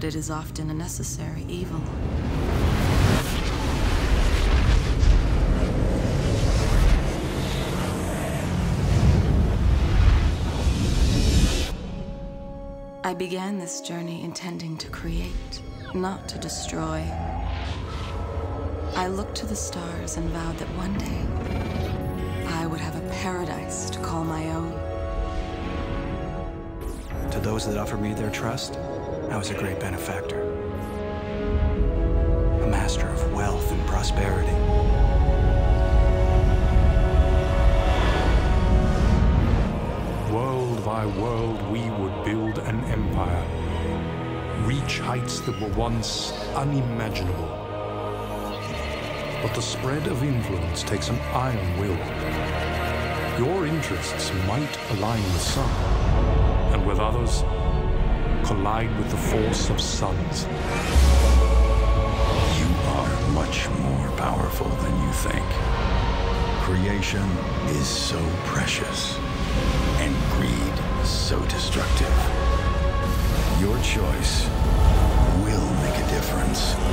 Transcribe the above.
it is often a necessary evil. I began this journey intending to create, not to destroy. I looked to the stars and vowed that one day I would have a paradise to call my own. To those that offered me their trust, I was a great benefactor. A master of wealth and prosperity. World by world, we would build an empire, reach heights that were once unimaginable. But the spread of influence takes an iron will. Your interests might align with some, and with others, collide with the force of suns. You are much more powerful than you think. Creation is so precious, and greed so destructive. Your choice will make a difference.